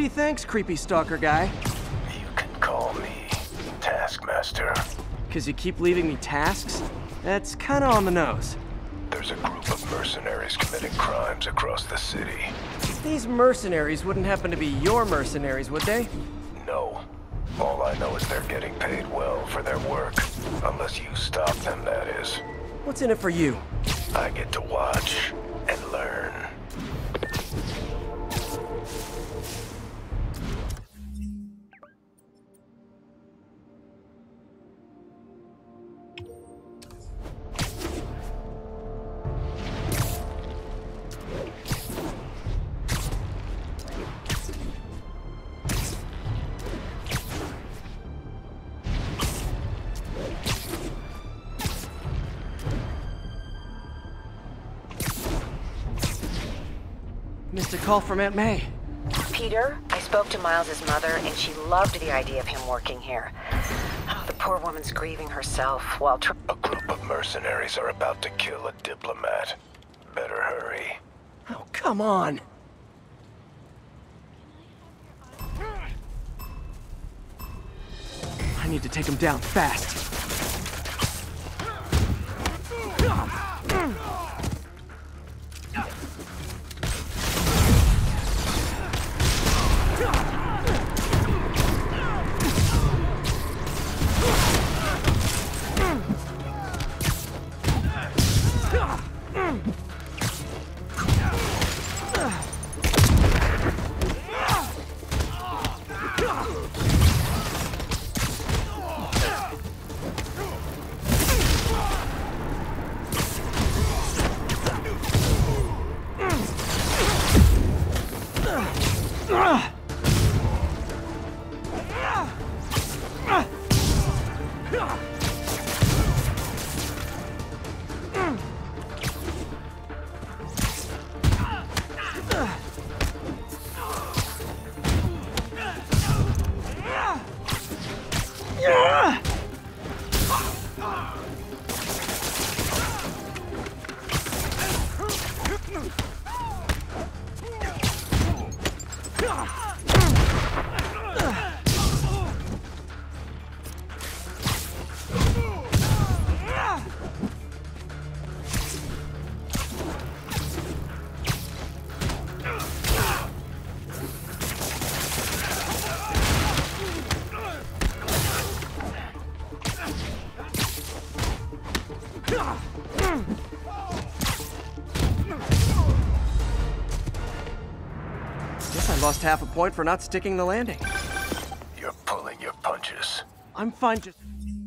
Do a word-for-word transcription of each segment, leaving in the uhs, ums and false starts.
thanks, creepy stalker guy. You can call me Taskmaster. Cause you keep leaving me tasks? That's kinda on the nose. There's a group of mercenaries committing crimes across the city. These mercenaries wouldn't happen to be your mercenaries, would they? No. All I know is they're getting paid well for their work. Unless you stop them, that is. What's in it for you? I get to watch and learn. Missed a call from Aunt May. Peter, I spoke to Miles's mother, and she loved the idea of him working here. Oh, the poor woman's grieving herself while tr- A group of mercenaries are about to kill a diplomat. Better hurry. Oh, come on! I need to take him down fast. Guess I lost half a point for not sticking the landing. You're pulling your punches. I'm fine just...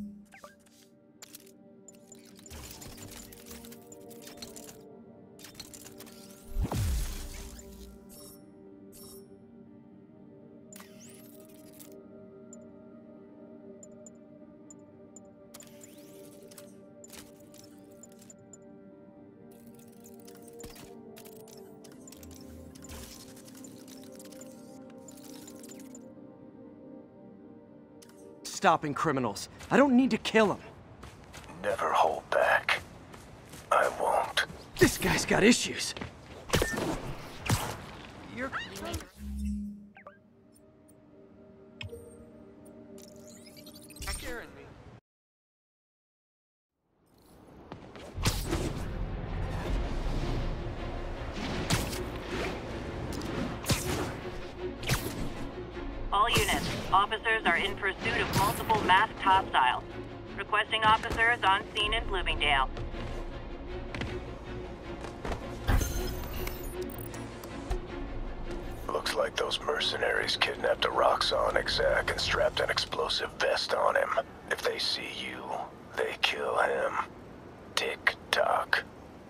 stopping criminals. I don't need to kill them. Never hold back. I won't. This guy's got issues. You're... scaring me. All units, officers are in pursuit of multiple masked hostiles. Requesting officers on scene in Bloomingdale. Looks like those mercenaries kidnapped a Roxxon exec and strapped an explosive vest on him. If they see you, they kill him. Tick-tock.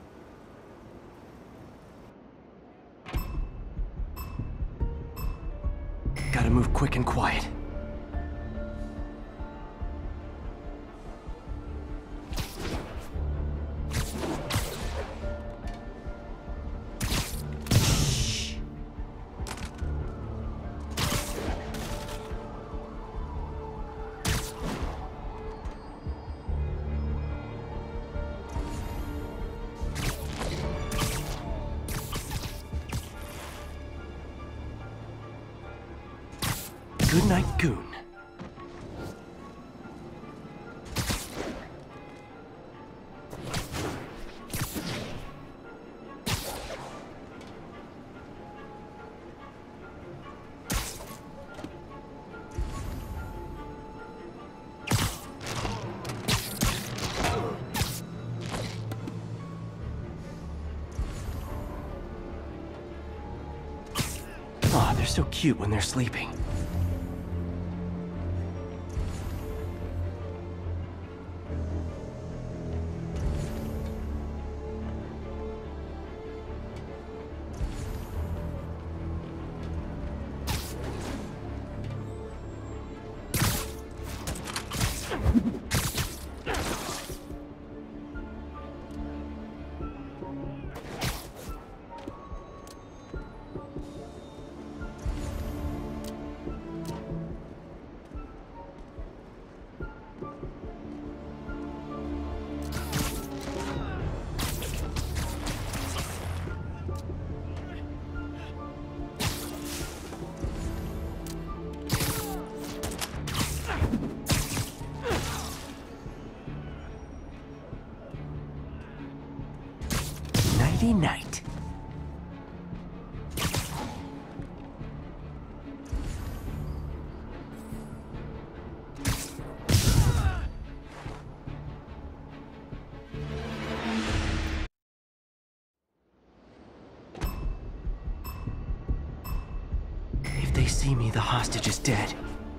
Gotta move quick and quiet. night, goon. Aw, they're so cute when they're sleeping. Nighty night. If they see me, the hostage is dead.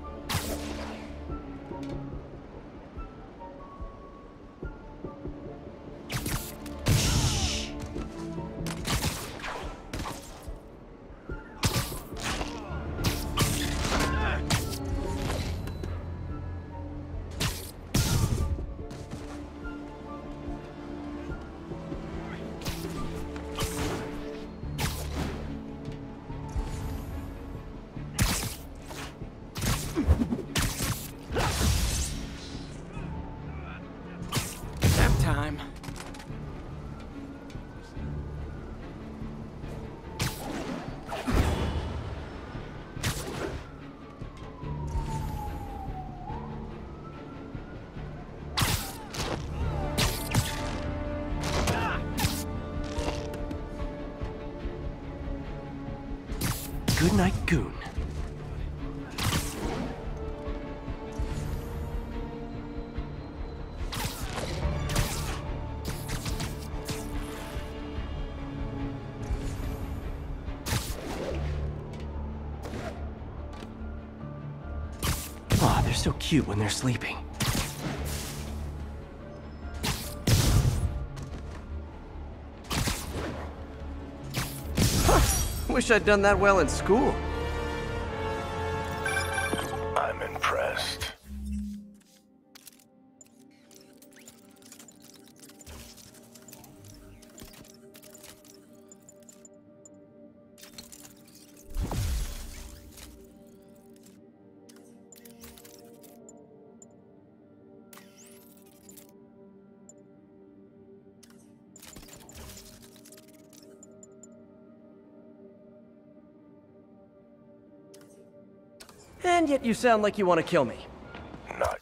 Nap time. Good night, goon. Aw, they're so cute when they're sleeping. Wish I'd done that well in school. I'm impressed. And yet you sound like you want to kill me. Not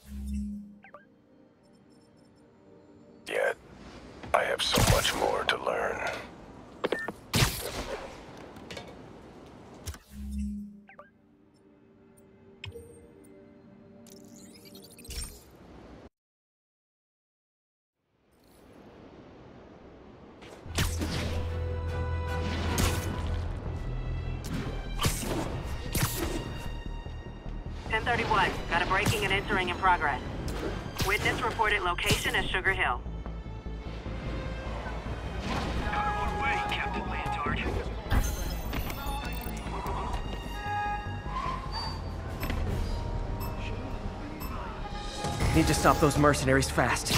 yet. I have so much more to learn. ten thirty-one, got a breaking and entering in progress. Witness reported location as Sugar Hill. Got her on way, Captain Leotard. Need to stop those mercenaries fast.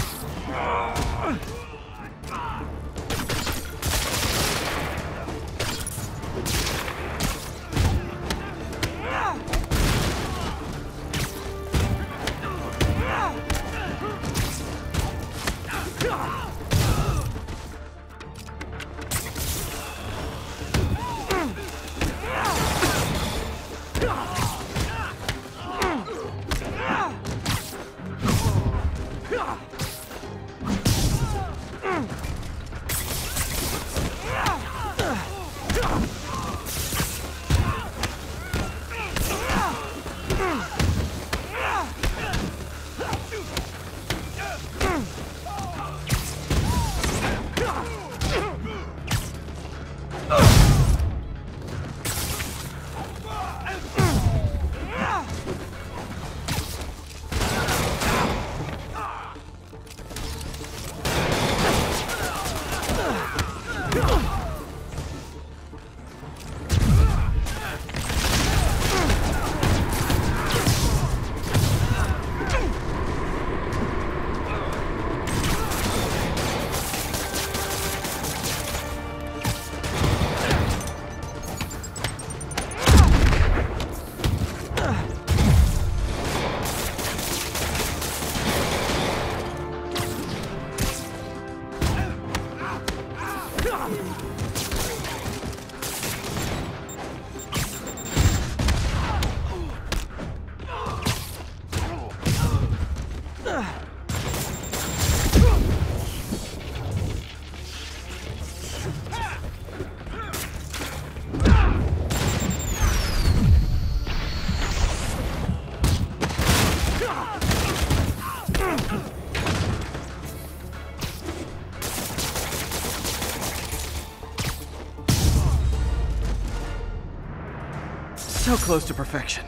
So close to perfection.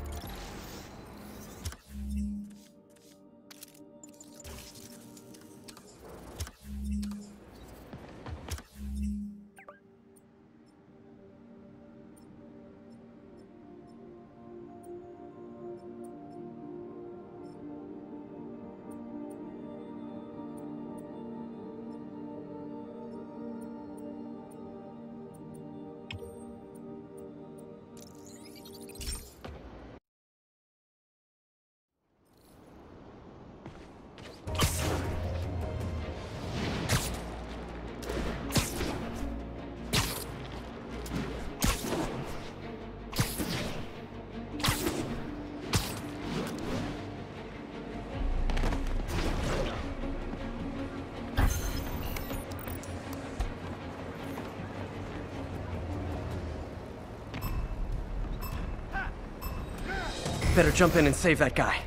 Better jump in and save that guy.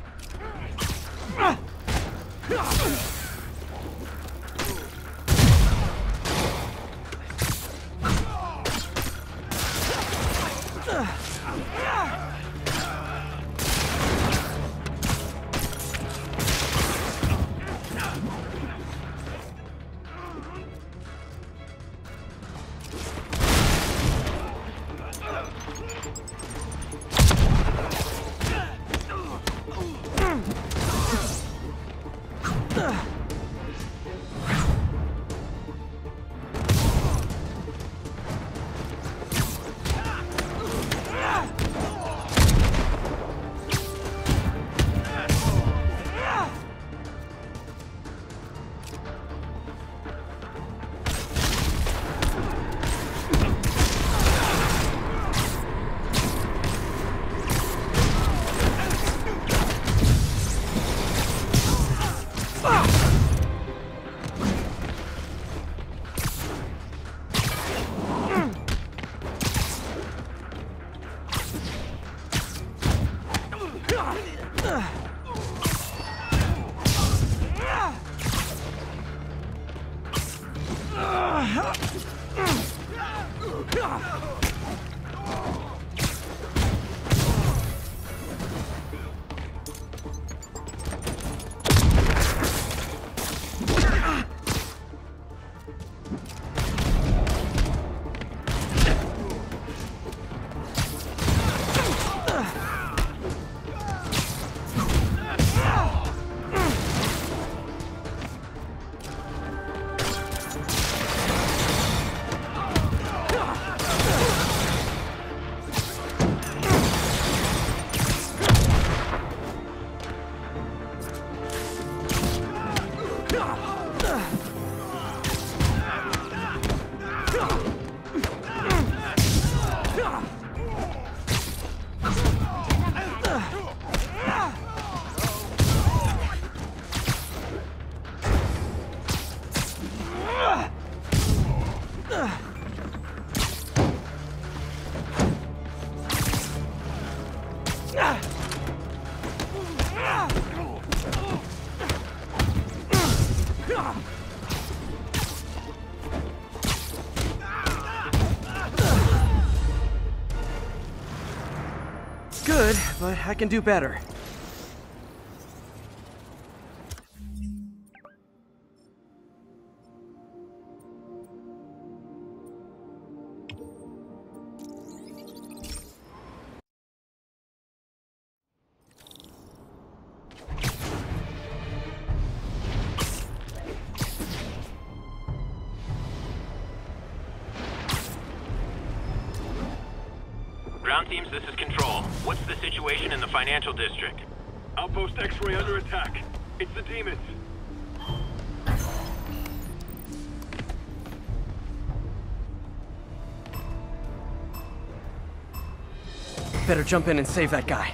Good, but I can do better. Ground teams, this is Control. What's the situation in the financial district? Outpost X-ray under attack. It's the demons. Better jump in and save that guy.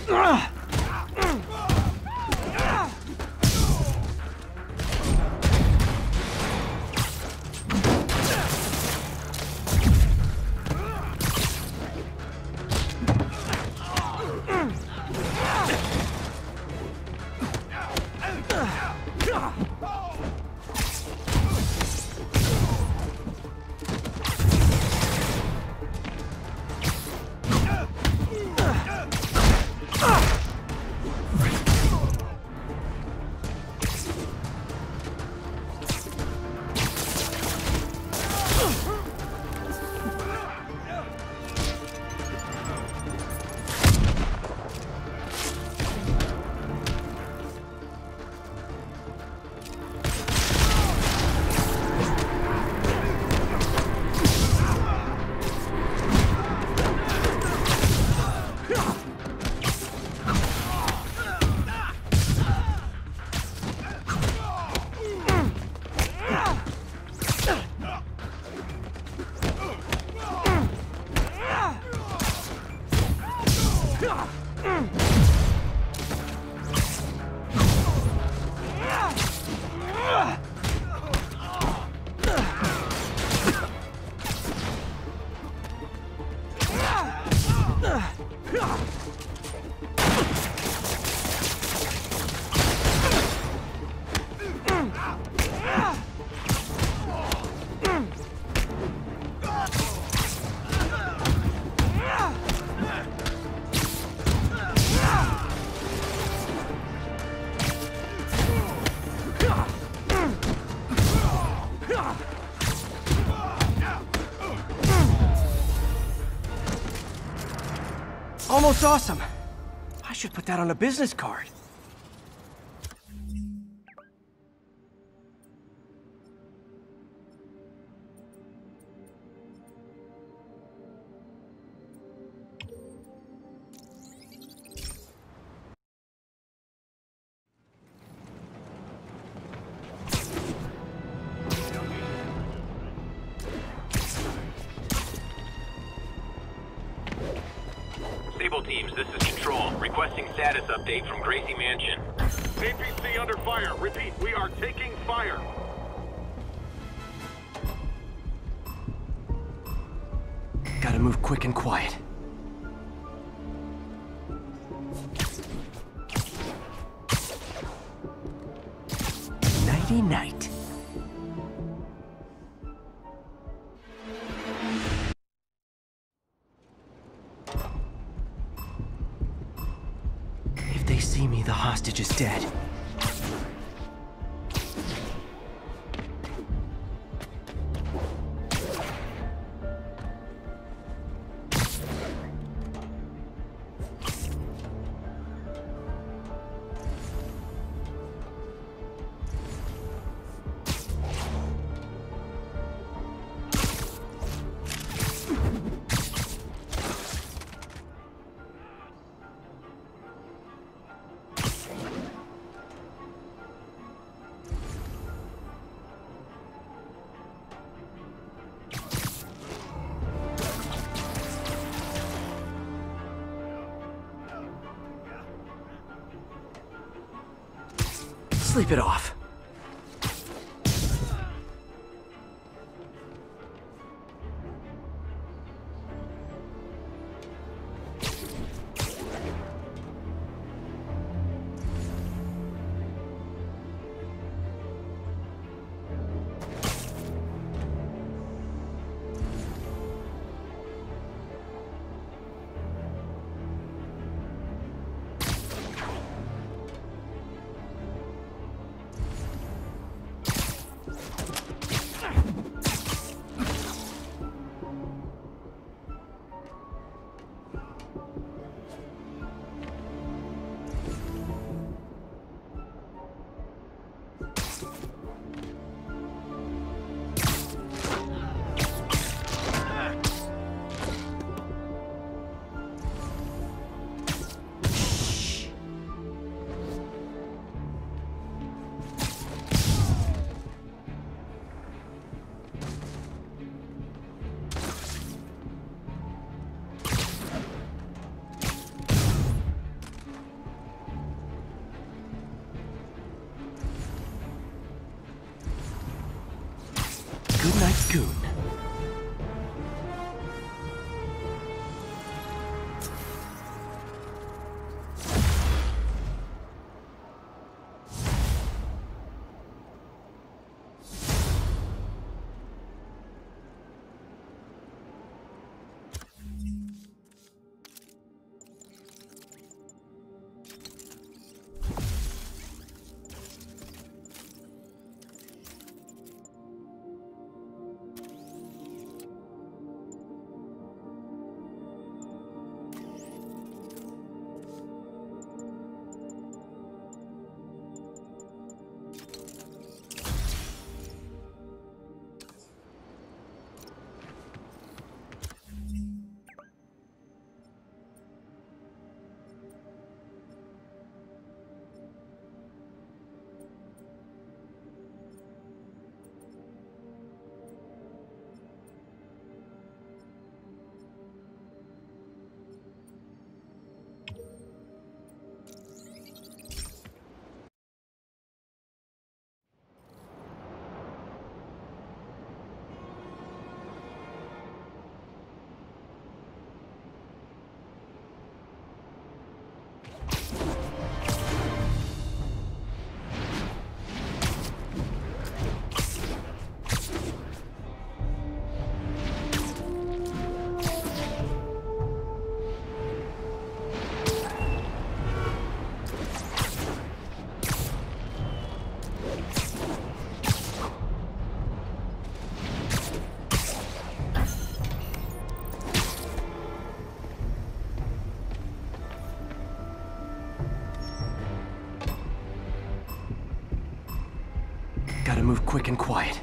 Almost awesome. I should put that on a business card. Sable teams, this is Control. Requesting status update from Gracie Mansion. A P C under fire. Repeat, we are taking fire. Gotta move quick and quiet. Nighty night. If they see me, the hostage is dead. Sleep it off. Nice goon. Gotta move quick and quiet.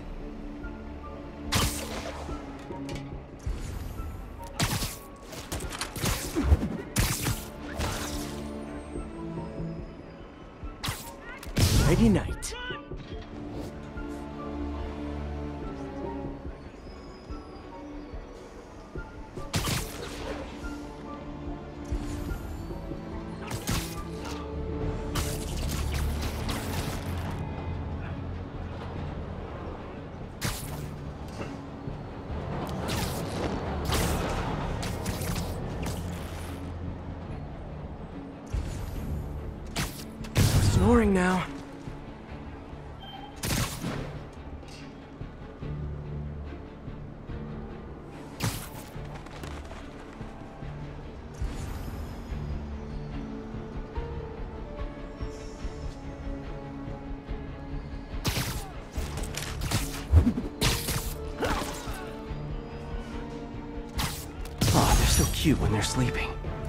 Nighty night. Snoring now. Oh, they're so cute when they're sleeping.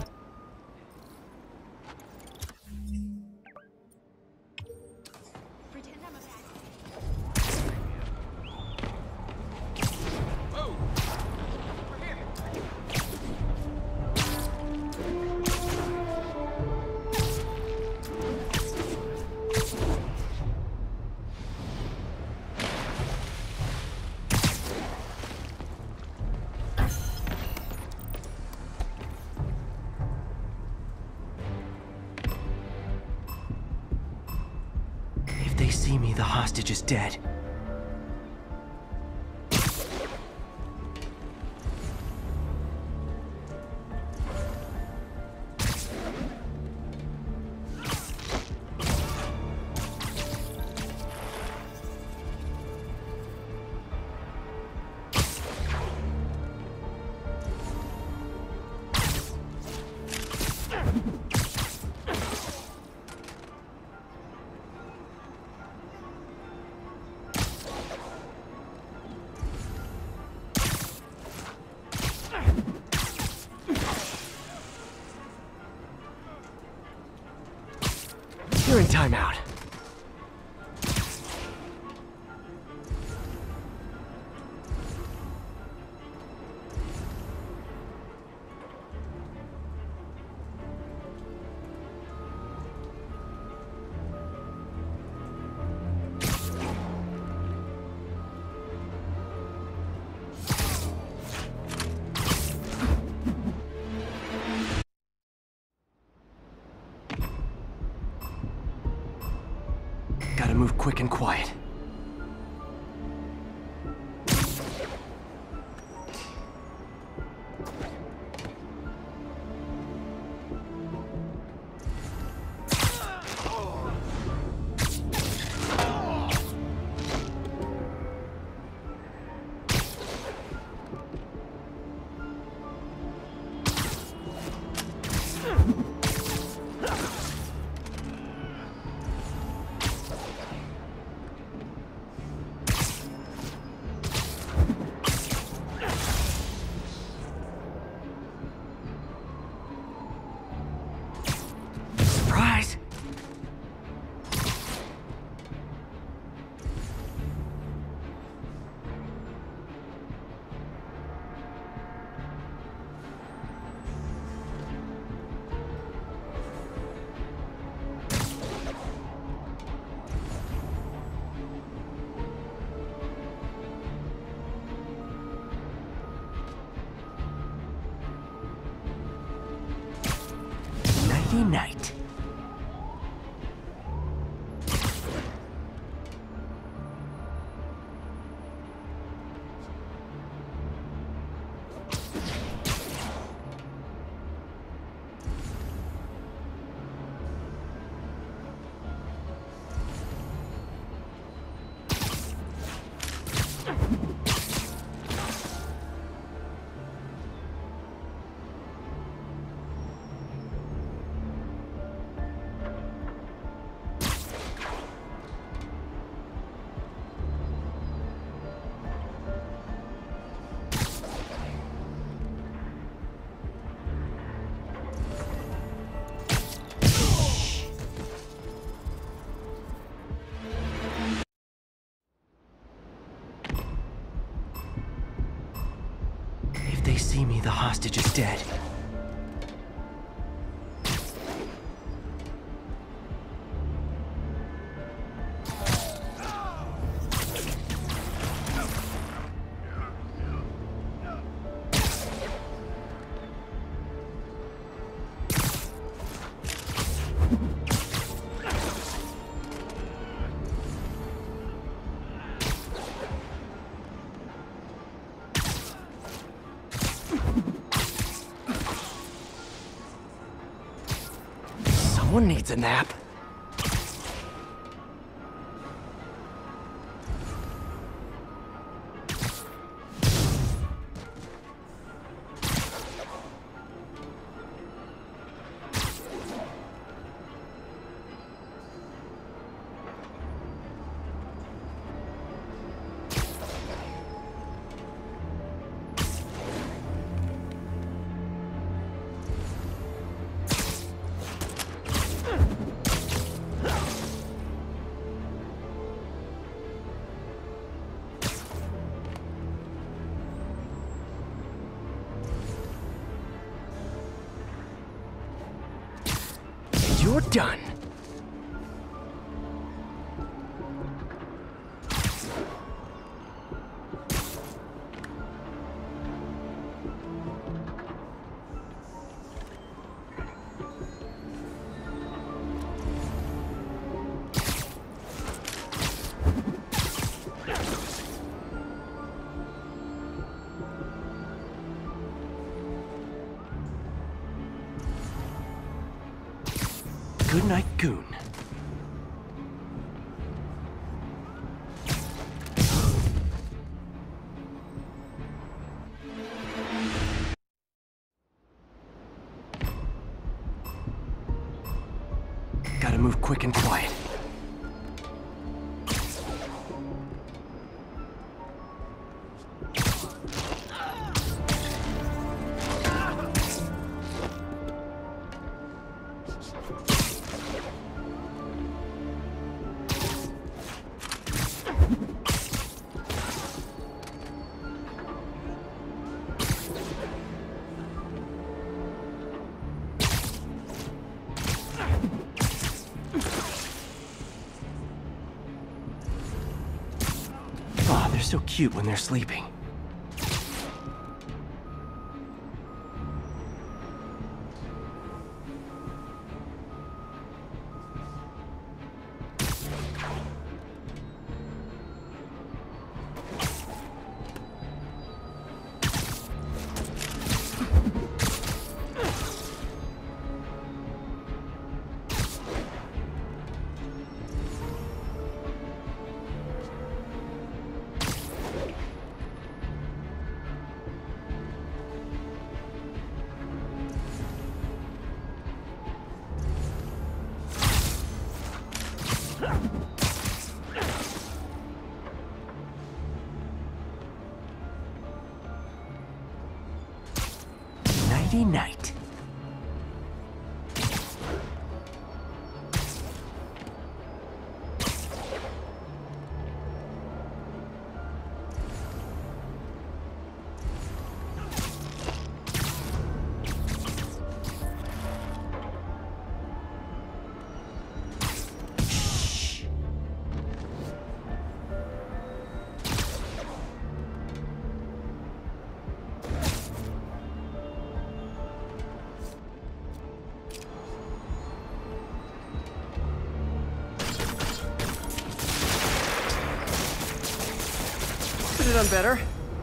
If they see me, the hostage is dead. You're in timeout. Gotta move quick and quiet. Surprise! Nighty night. If they see me, the hostage is dead. Someone needs a nap. You're done. Good night, Goon. Gotta move quick and quiet. Oh, they're so cute when they're sleeping. night. Could have done better.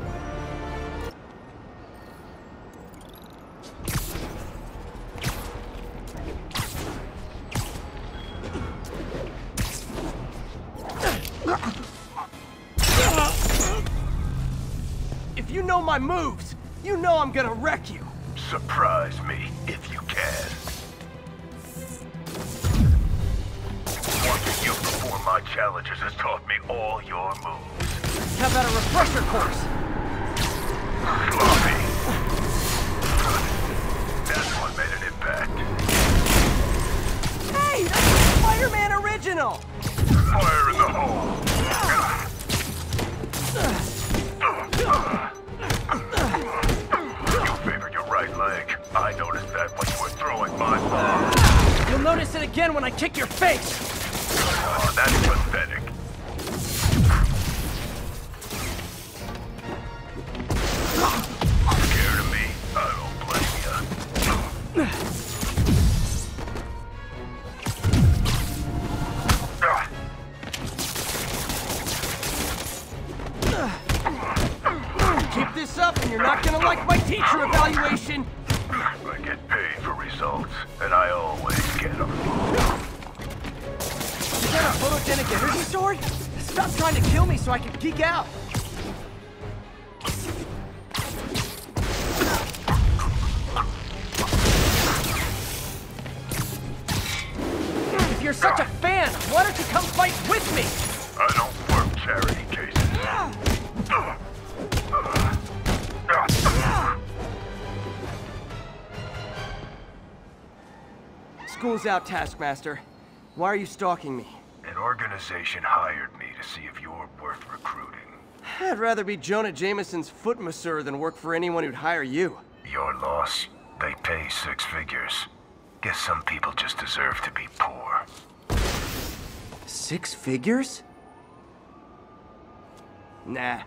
If you know my moves, you know I'm gonna wreck you. Surprise me, if you can. Watching you perform my challenges has taught me all your moves. How about a refresher course? Sloppy. That's what made an impact. Hey, that's a Spider-Man original! Fire in the hole. You favored your right leg. I noticed that when you were throwing my ball. You'll notice it again when I kick your face! Oh, that's pathetic. Scared of me? I don't blame ya. Keep this up and you're not gonna like my teacher evaluation! I get paid for results, and I always get them. Is that a photogenic energy sword? Stop trying to kill me so I can geek out! If you're such a fan, why don't you come fight with me? I don't work charity cases. School's out, Taskmaster. Why are you stalking me? An organization hired me to see if you're worth recruiting. I'd rather be Jonah Jameson's foot masseur than work for anyone who'd hire you. Your loss. They pay six figures. Guess some people just deserve to be poor. Six figures? Nah.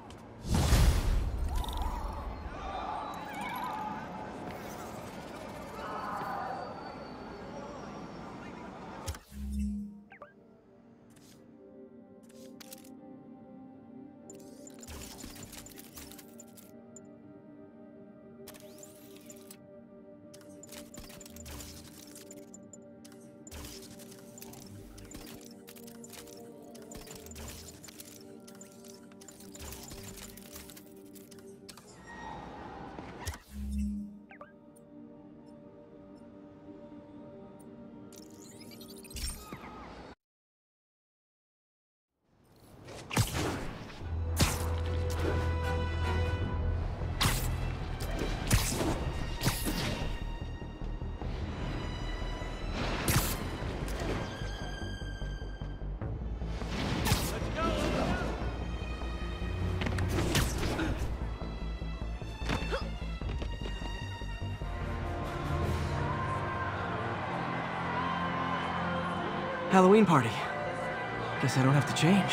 Halloween party. Guess I don't have to change.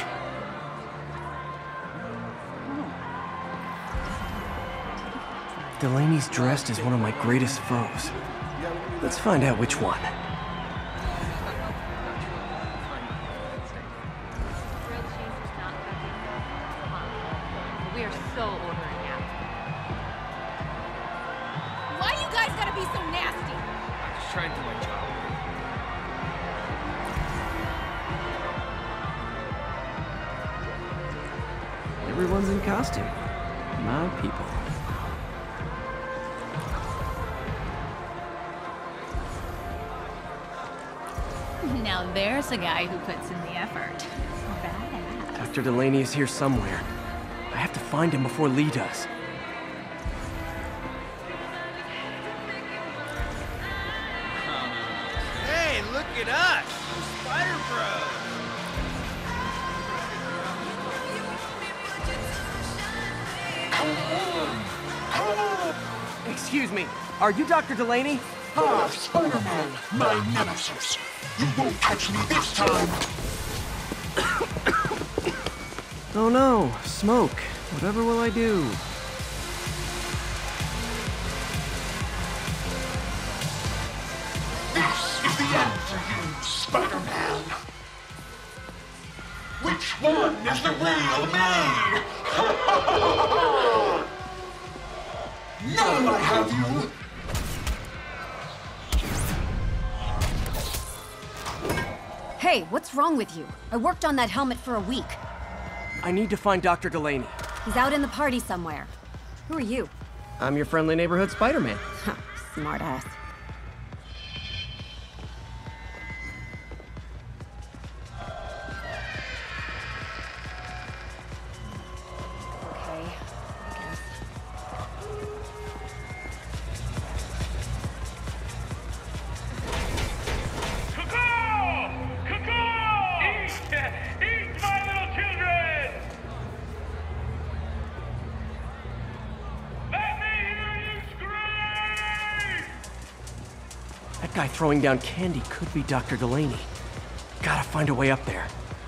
Delaney's dressed as one of my greatest foes. Let's find out which one. We are so ordering out. Why you guys gotta be so nasty? I'm just trying to do my job. Everyone's in costume. My people. Now there's a guy who puts in the effort. Badass. Doctor Delaney is here somewhere. I have to find him before Lee does. at us! Spider Bros! Excuse me, are you Doctor Delaney? Ah, Spider-Man, my nemesis. You won't catch me this time. Oh no, smoke. Whatever will I do? This is the end for you, Spider-Man. Which one is the real me? Now I have you. Hey, what's wrong with you? I worked on that helmet for a week. I need to find Doctor Delaney. He's out in the party somewhere. Who are you? I'm your friendly neighborhood Spider-Man. Smart ass. Okay, I guess. That guy throwing down candy could be Doctor Delaney. Gotta find a way up there.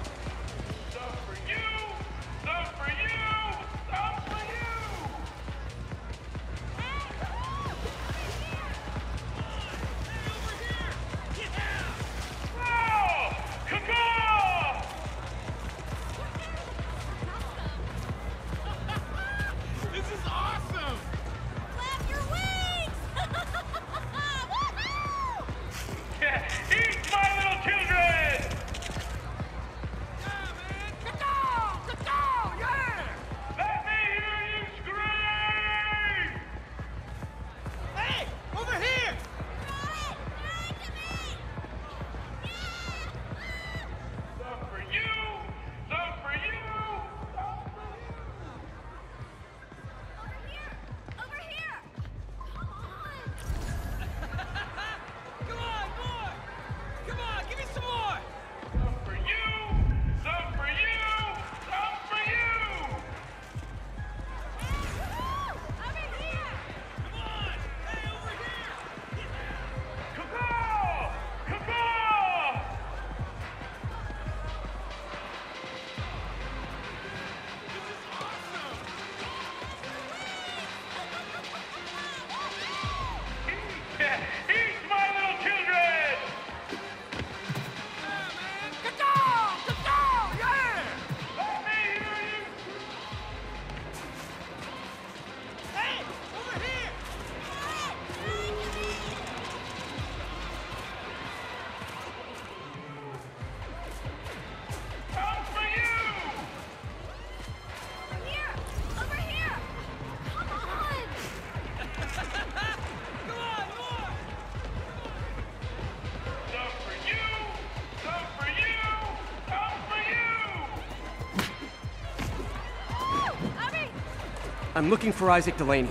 I'm looking for Isaac Delaney.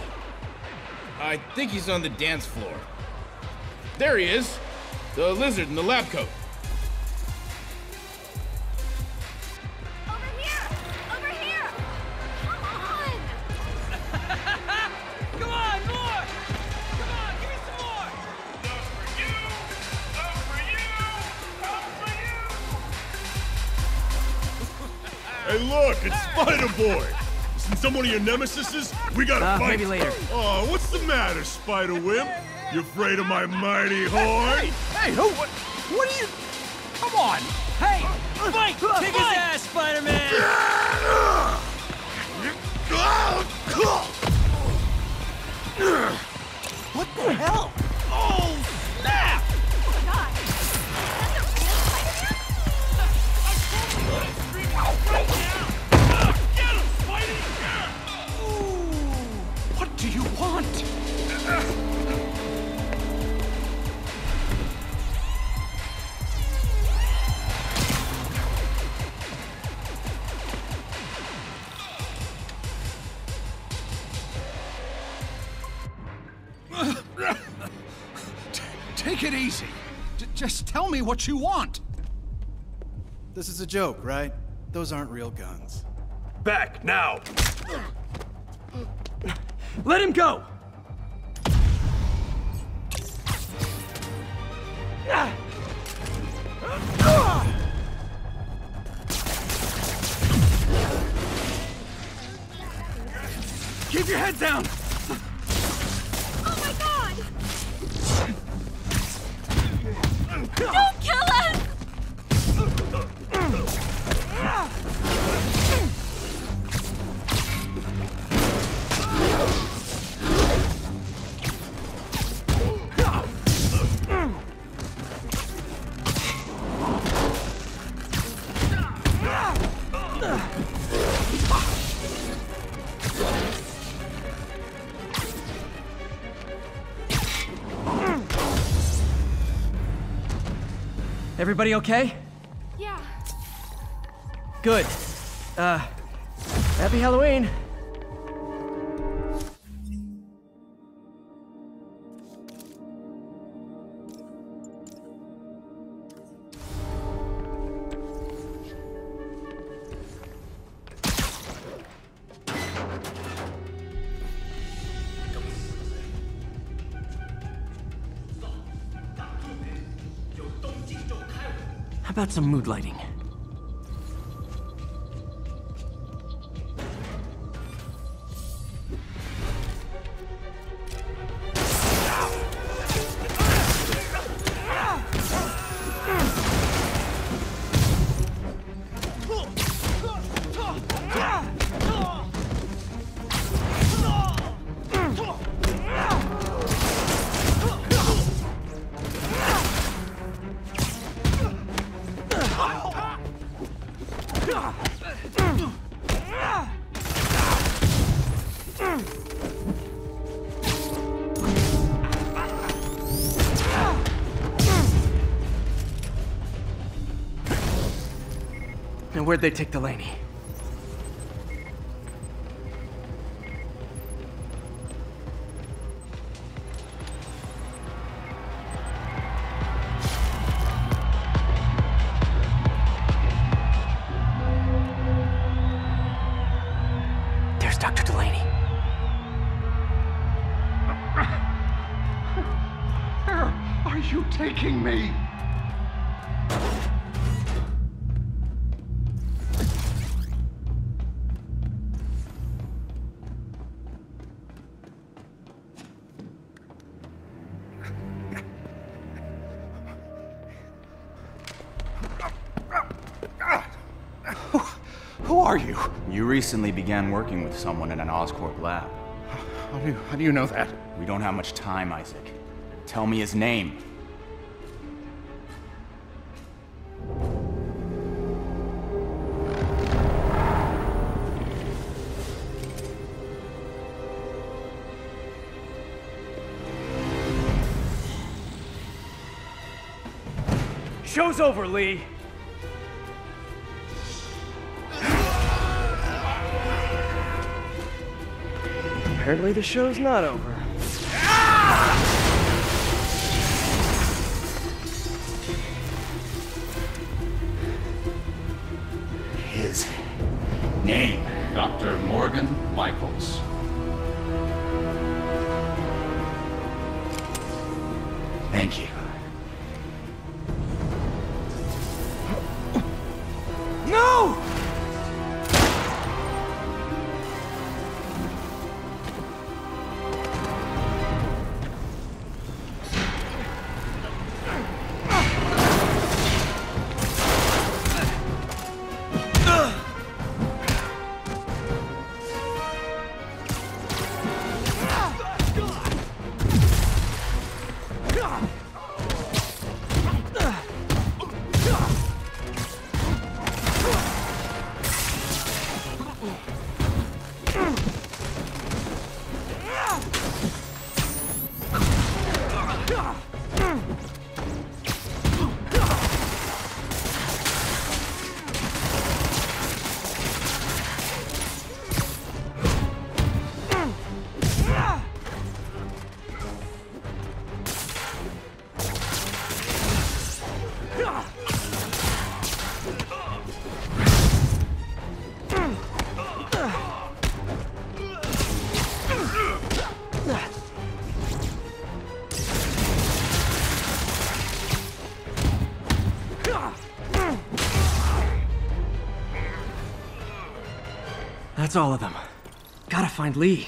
I think he's on the dance floor. There he is! The lizard in the lab coat. Over here! Over here! Come on! Come on, more! Come on, give me some more! Some for you! Some for you! Some for you! Hey, look, it's Spider-Boy! Isn't someone of your nemesises? We gotta Uh, fight! maybe later. Oh, what's the matter, Spider-Wimp? You afraid of my mighty horn? Hey, hey, who? What? What are you? Come on! Hey, fight! Kick his ass, Spider-Man! What the hell? Oh, snap! What do you want? Take it easy. J- just tell me what you want! This is a joke, right? Those aren't real guns. Back, now! Let him go! Keep your head down! Oh my god! Don't kill us! Everybody okay? Yeah. Good. Uh, happy Halloween. How about some mood lighting? And where'd they take Delaney? There's Doctor Delaney. Where are you taking me? Who are you? You recently began working with someone in an Oscorp lab. How do you, how do you know that? We don't have much time, Isaac. Tell me his name. Show's over, Lee. Apparently the show's not over. His name, Doctor Morgan Michaels. Thank you. No! That's all of them. Gotta find Lee.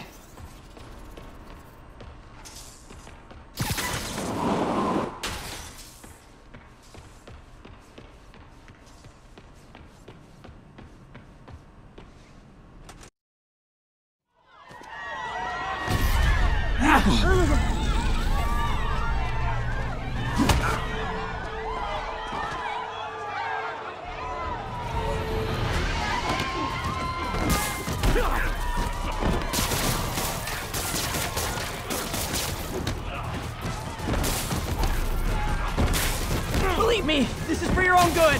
Believe me, this is for your own good.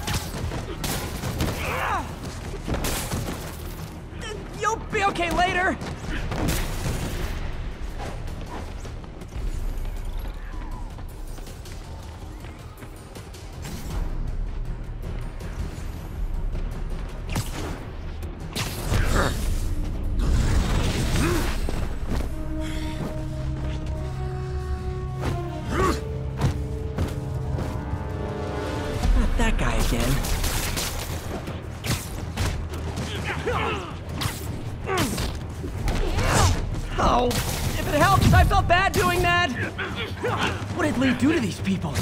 You'll be okay later. That guy again. Oh, if it helps, I felt bad doing that. What did Lee do to these people?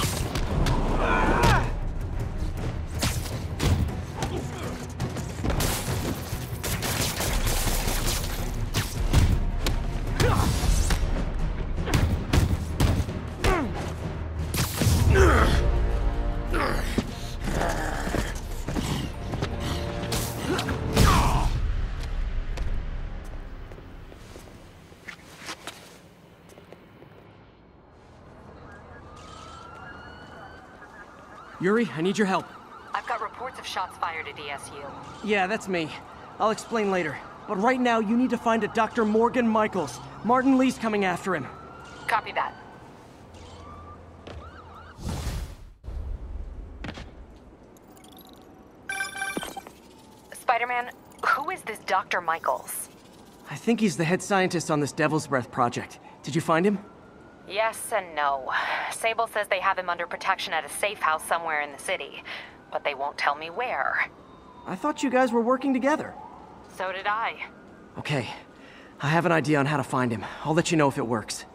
Yuri, I need your help. I've got reports of shots fired at E S U. Yeah, that's me. I'll explain later. But right now, you need to find a Doctor Morgan Michaels. Martin Lee's coming after him. Copy that. Spider-Man, who is this Doctor Michaels? I think he's the head scientist on this Devil's Breath project. Did you find him? Yes and no. Sable says they have him under protection at a safe house somewhere in the city, but they won't tell me where. I thought you guys were working together. So did I. Okay. I have an idea on how to find him. I'll let you know if it works.